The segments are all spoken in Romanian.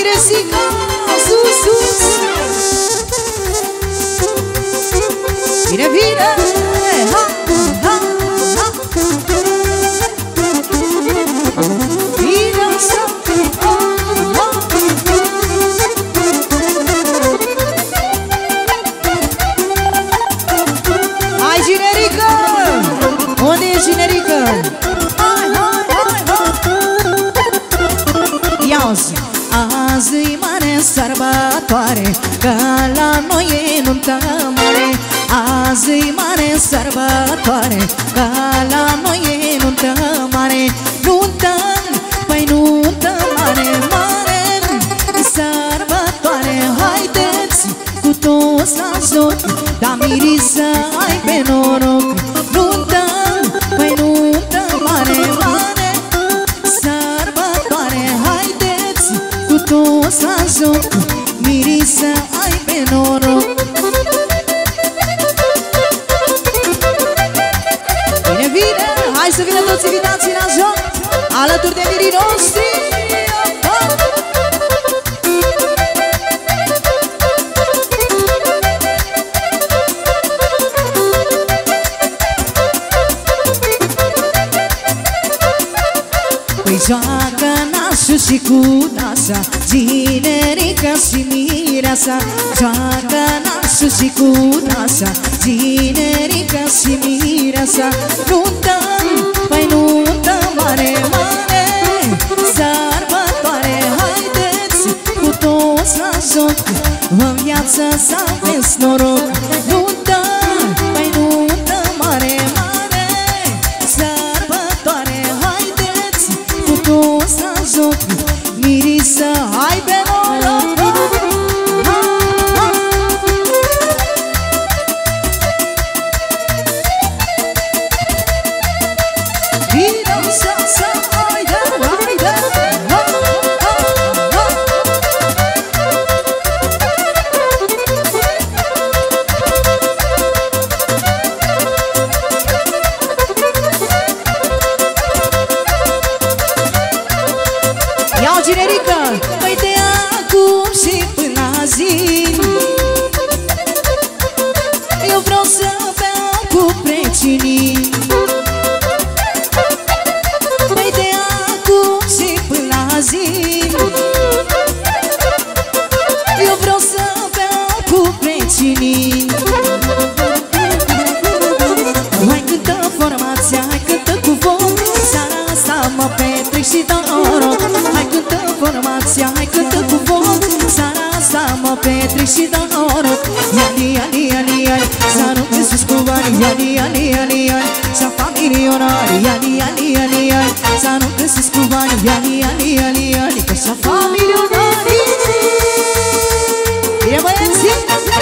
Teresica, sus, sus. Vine, vine, ha, ha, ha. Vine așa, ha, ha. Hai, Ginerică! Unde e Ginerică? Hai, hai, hai, hai. Ia-o-zi! Azi-i mare sărbătoare, că la noi e nuntă mare. Azi-i mare sărbătoare, că la noi e nuntă mare. Nuntă, păi nuntă mare, mare sărbătoare. Haideți cu toți la joc, da mirisă ai pe noroc. Nuntă, păi nuntă mare, mare sărbătoare. Haideți cu toți la joc, mirisă ai pe noroc. Bine, bine, hai să vină toți invitații la joc, alături de mirii noștri. Păi joacă nașul și cu nasa, Ginerica și mireasa. Joacă nașul și cu nasa, Ginerica și mireasa. Nuntă, păi nuntă mare, mare sărbătoare. Haideți cu toți la joc, în viață să aveți noroc. Nuntă, păi nuntă mare, mare sărbătoare. Haideți cu toți la joc, mirisă hai pe noroc. Vino să haide, haide. Ia-o, Ginerică! Păi de acum și până la zi eu vreau să beau cu precinii. Păi de acum și până la zi eu vreau să beau cu precinii. Hai cântă formația, hai cântă cu foc, seara asta mă petrec și dau noroc. Hai cântă formația, hai cântă cu foc, seara asta mă petrec și dau noroc. Iali, iali, iali, iali, să nu găsesc cu bani. Iali, iali, iali, iali, să fac milionari. Iali, iali, iali, iali, să nu găsesc cu bani. Iali, iali, iali, iali, că să fac milionari. Bine, băieții!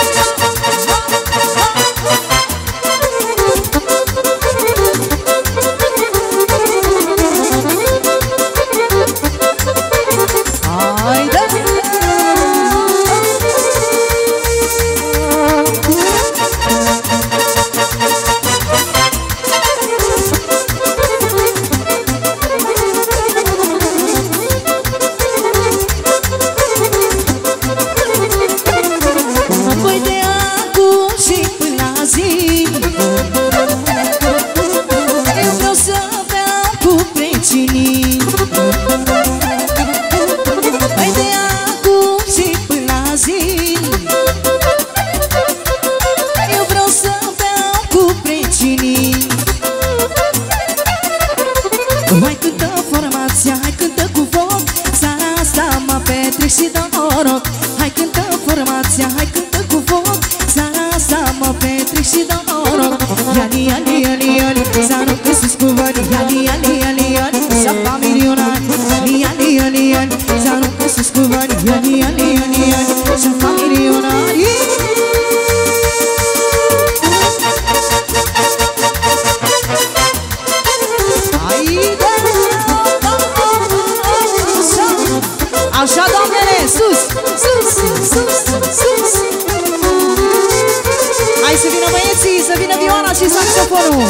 Hai cântă formația, hai cântă cu foc, seara asta mă petrec și dau noroc. Hai cântă formația, hai cântă cu foc, seara asta mă petrec și dau noroc. Iali, iali, iali, iali, să nu găsesc cu bani. Iali, iali, iali, iali, să fac milionari. Iali, iali, iali, iali, să nu găsesc cu bani. Iali, iali, iali, iali, să fac milionari. Așa, doamnele, sus, sus, sus, sus. Hai să vină băieții, să vină vioara și saxofonul.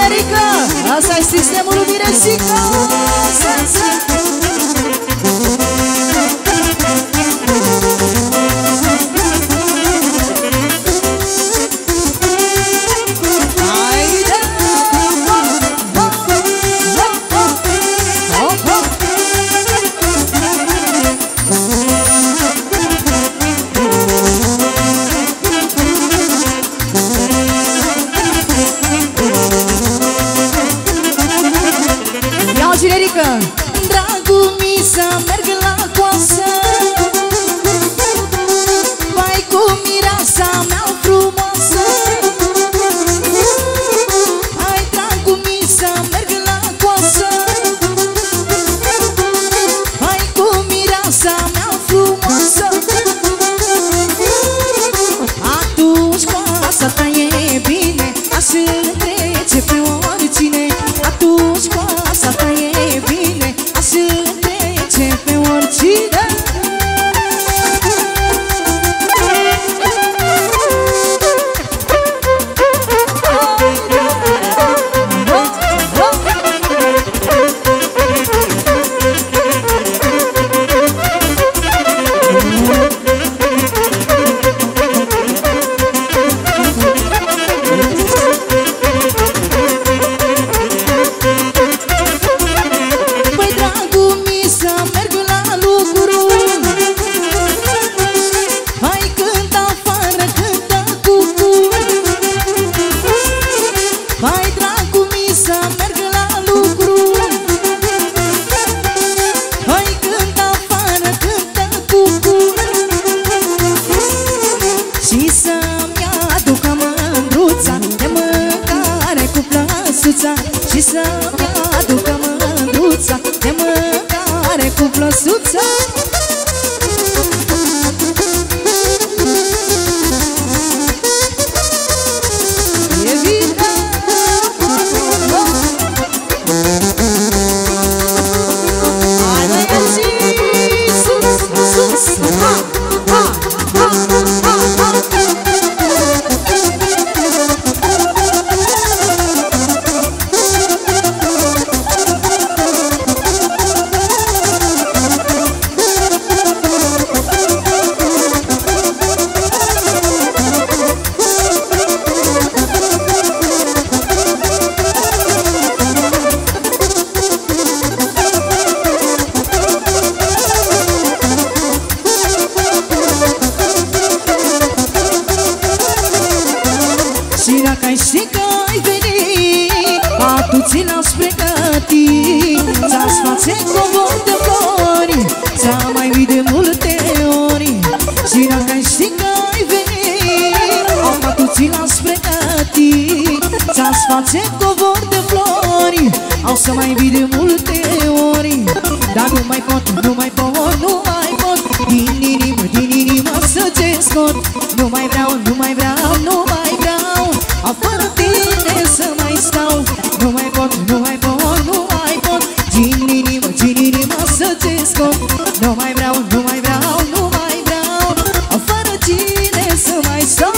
generică! Asta e sistemul lui Miresica! Dragul mi să merg la coasă, vai cu mireasa mea frumoasă. Hai, dragul mi să merg la coasă, vai cu mireasa mea frumoasă. Atunci coasa ta e bine, aș trece pe oricine. Atunci coasa ta e bine, aș trece pe oricine. Și să-mi aducă mândruța de mâncare cu plăsuța. E bine! Hai băieții! Sus, sus! Ha, ha, ha, ha, ha! Știi că ai venit, atuții l-ați pregătit, ți-ați face covor de flori, ți-am mai vii de multe ori. Și dacă ai ști că ai venit, atuții l-ați pregătit, ți-ați face covor de flori, au să mai vii de multe ori. Dar nu mai pot, nu mai pot, nu mai pot, din inimă să te scot. Nu mai vreau, nu mai vreau, nu mai vreau, fără tine să mai stau. Nu mai pot, nu mai pot, nu mai pot, din inimă să te scot. Nu mai vreau, nu mai vreau, nu mai vreau, fără tine să mai stau.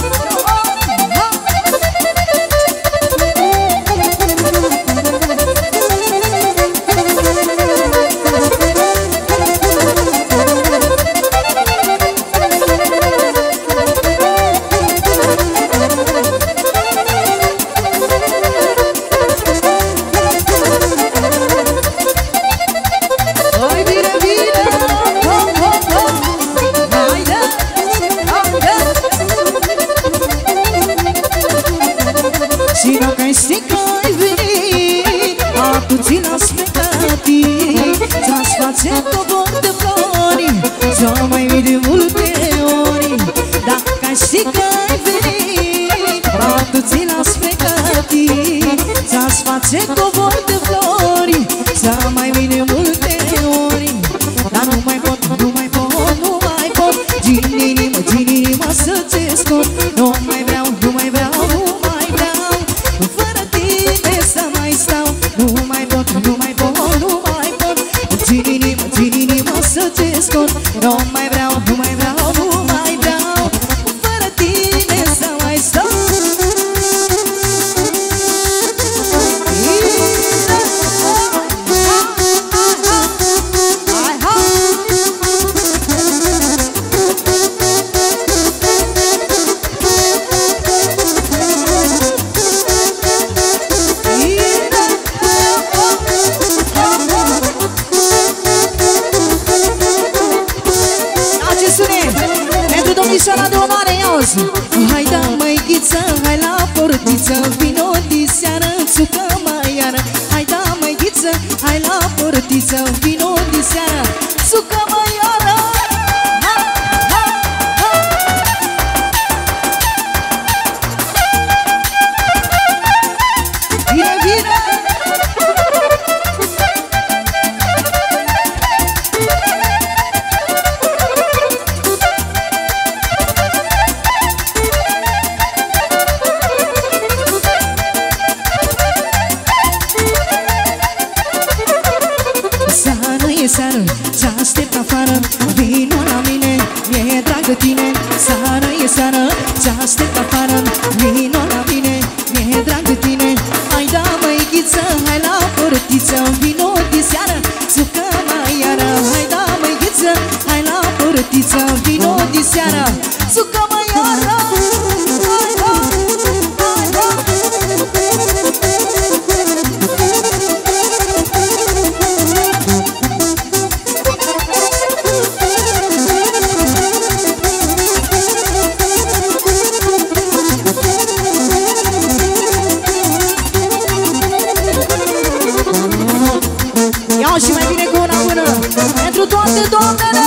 Și dacă ai ști că ai venit, atuții l-ați pregătit, ți-ați face covor de flori, ți-o mai vii de multe ori. Dacă ai ști că ai venit, atuții l-ați pregătit, ți-ați face covor de flori, ți-o mai vii de multe ori. Dar nu mai pot, nu mai pot, nu mai pot, din inimă să te scot. Nu mai vreau, nu mai vreau, nu mai vreau, fără tine să mai stau. Nu mai pot, nu mai pot, nu mai pot, din inimă să te scot. Nu mai vreau, nu mai vreau, nu mai vreau, fără tine să mai stau. măicuță, hai la portiță, vino de seară, sucă mai iară. Hai da, măicuță, hai la portiță, vino de seară, sucă mai iară. Hai da, hai da. Iau și mai bine cu una mână pentru toate doamnele.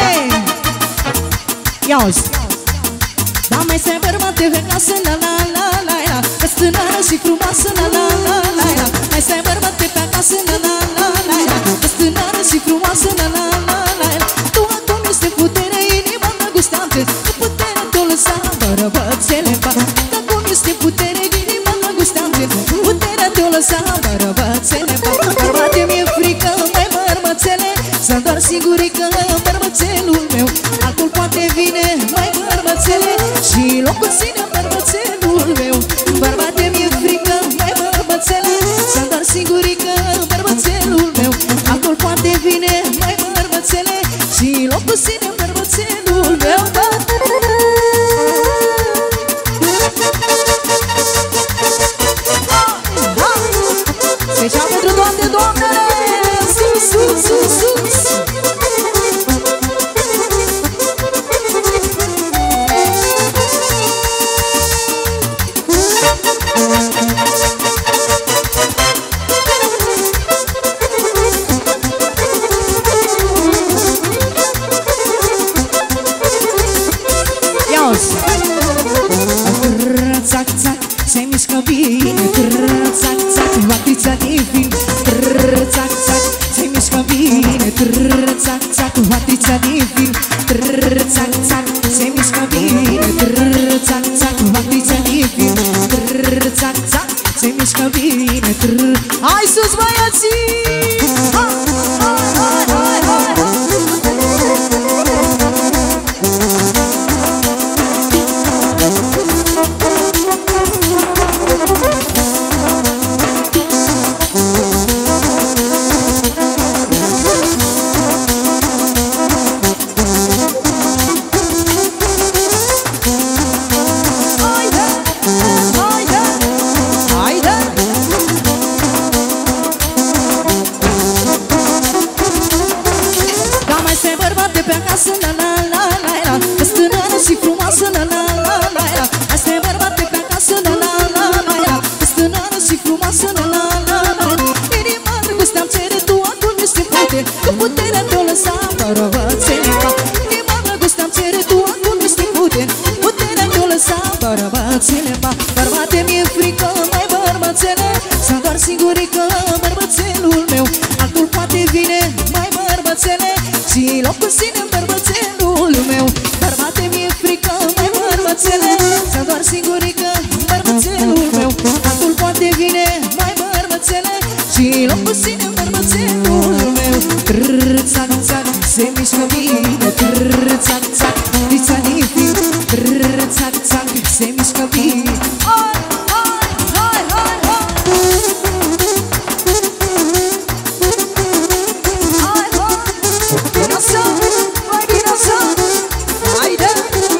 Iauzi. Da, mai se bărbate vecoasă, la la la la la, că-s tânără și frumoasă, la la la la la. Mai se bărbate pe acasă, la la la la la, că-s tânără și frumoasă, la la la la la. Tu acum este putere, inima îngustate, cu putere te-o lăsa bărbățele în pat. Acum este putere, inima îngustate, cu puterea te-o lăsa bărbățele în pat. Bărbate, mi-e frică, mai bărbățele, să-mi doar sigurică, bărbățelul meu. Altul poate vine, mai bărbățele, și locul ține bărbățelul meu. Bărbate, mi-e frică, mai bărbățele, să-mi doar sigurică, bărbățelul meu. Altul poate vine, mai bărbățele, și locul ține bărbățelul meu. Special pentru toate doamnele, sus, sus, sus, sus. Iauzi. Țac, țac, se mișcă bine. Țac, țac, vatița divin. Țac, țac, se mișcă bine. Țac, țac, vatița divin. Țac, țac, se mișcă bine. Țac, țac, vatița divin. Țac, țac, se mișcă bine. Hai sus, băieții! Hai, hai, hai, hai, hai! Bărbate, mi-e frică, mai bărbățele, să-mi doar sigurică, bărbățelul meu. Altul poate vine, mai bărbățele, și locul ține bărbățelul meu. Bărbate, mi-e frică, mai bărbățele, să-mi doar sigurică, bărbățelul meu. Altul poate vine, mai bărbățele, și locul ține bărbățelul meu. Țac, țac, se mișcă bine. Țac, țac, dița divin. Țac, țac, se mișcă bine. Hai, hai, hai, hai, hai! Hai, hai! Bine așa, mai bine așa! Haide!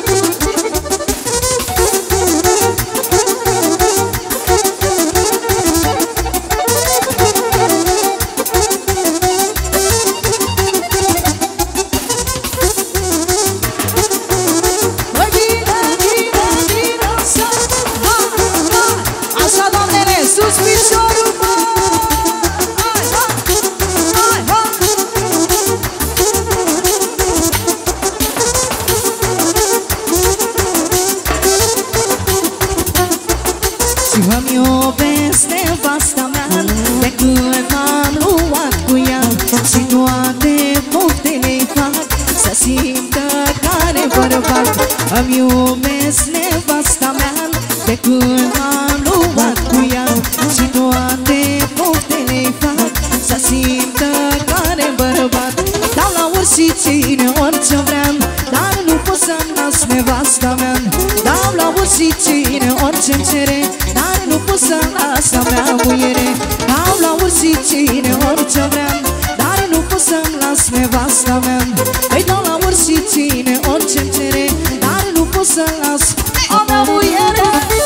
Îmi iubesc nevasta mea de când m-am luat cu ea, și toate poftele-i fac să simtă care bărbat. Dau la oricine orice vreau, dar nu pot să-mi las nevasta mea. Dau la oricine orice-mi cere, dar nu pot să-mi las a mea muiere. oricine, orice vrea, dar nu pot să-mi las nevasta mea. Îi dau la oricine, orice-mi cere, dar nu pot să-mi las a mea muiere.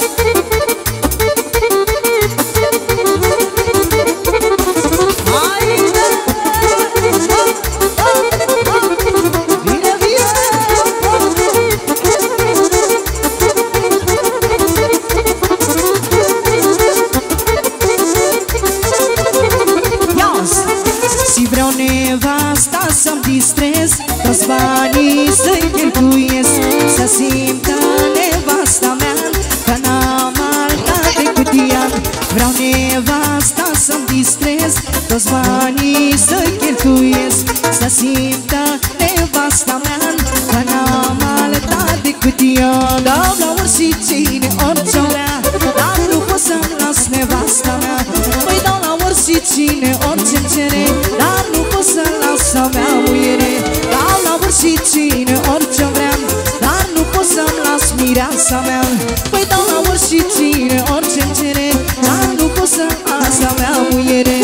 Nevasta să-mi distrez, toți banii să-i cheltuiesc, să simtă nevasta mea că n-am alta decât ea. Vreau nevasta să-mi distrez, toți banii să-i cheltuiesc, să simtă nevasta mea că n-am alta decât ea. Dau la oricine, orice vrea, dar nu pot să-mi las nevasta mea. Păi dau la oricine, orice-mi cere, dar nu pot să-mi las a mea muiere. Dau la oricine, orice vrea, dar nu pot să-mi las mireasa mea. Păi dau la oricine, orice-mi cere, dar nu pot să-mi las a mea muiere.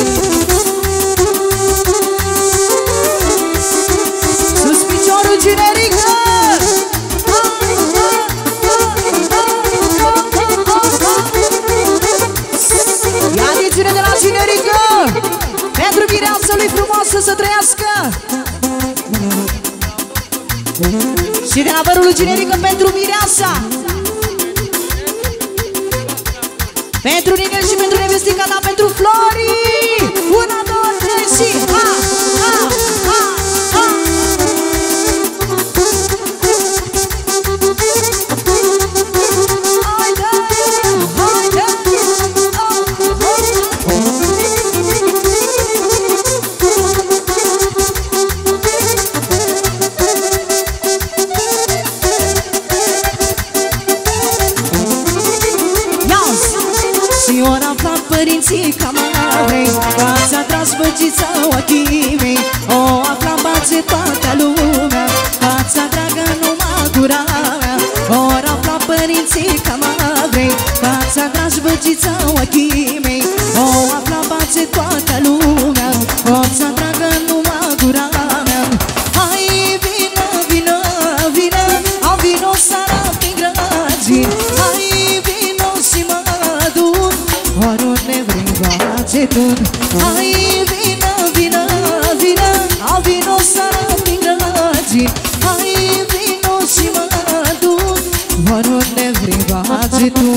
Sus piciorul generică! Ia dițiune de la generică! Pentru mireasa lui frumoasă să trăiască! Și de la vărul generică pentru mireasa! Pentru Nigel și pentru nevestica ta, pentru Flori! 1, 2, 3 și ha, ha, ha, ha! Părinții camarei, că-ți atras băgița ochii mei, o afla-n-bace toată lumea, că-ți atragă numai gura mea. Ori afla părinții camarei, că-ți atras băgița ochii mei, o afla-n-bace toată lumea, o-ți atragă numai gura mea. Hai, vină, vină, vină, am vino seara prin grăgini. Hai, vino și mă duc oriunde vrei face tu. Hai, vină, vină, vină, am vino seara prin grăgini. Hai, vino și mă duc oriunde vrei face tu.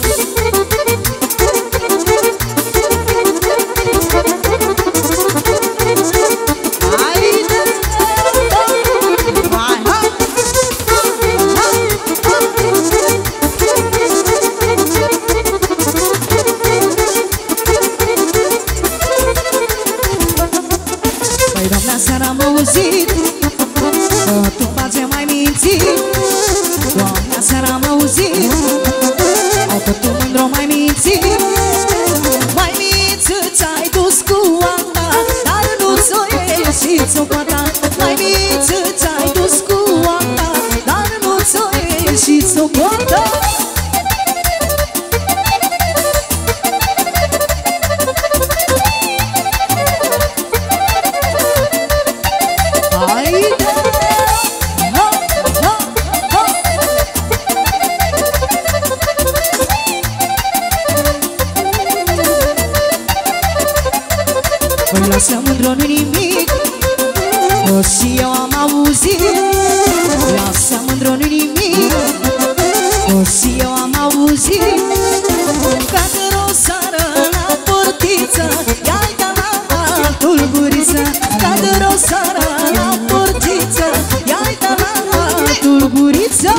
Lasă mândră, nu nimic, o și eu am auzit. Lasă mândră, nu nimic, o și eu am auzit. Că într-o seară la portiță i-ai dat la altul guriță. Că într-o seară la portiță i-ai dat la altul guriță.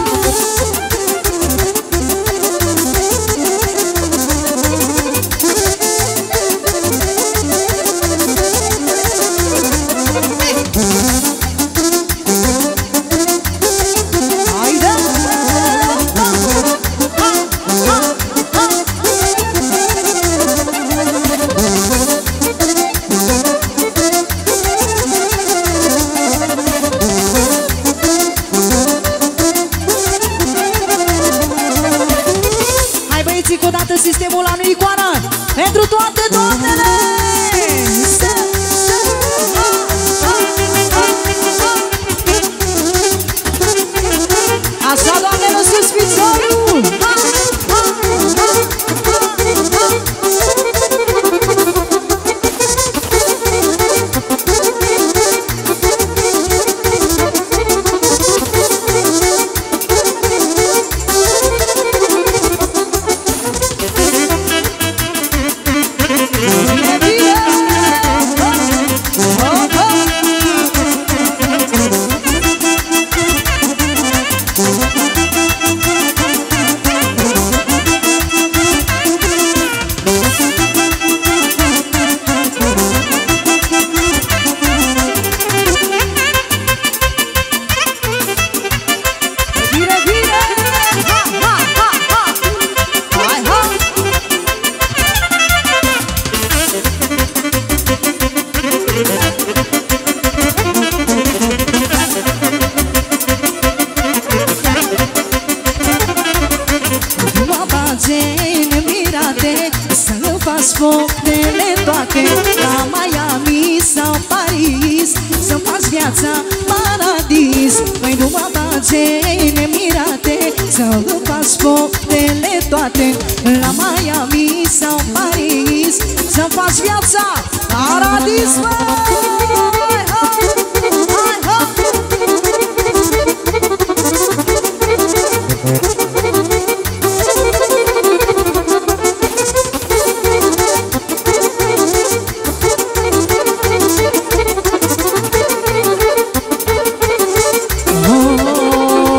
plage nemirate, să-mi faci poftele toate, la Miami sau Paris, să-mi faci viața paradis, măi! Hai, hai!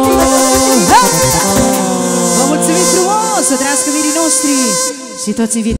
Vă mulțumim frumos, să trăiască mirii noștri și toți invitații.